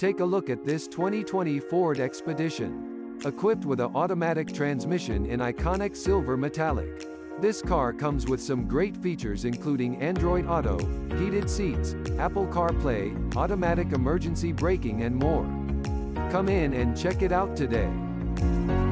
Take a look at this 2020 Ford Expedition. Equipped with an automatic transmission in iconic silver metallic. This car comes with some great features including Android Auto, heated seats, Apple CarPlay, automatic emergency braking and more. Come in and check it out today.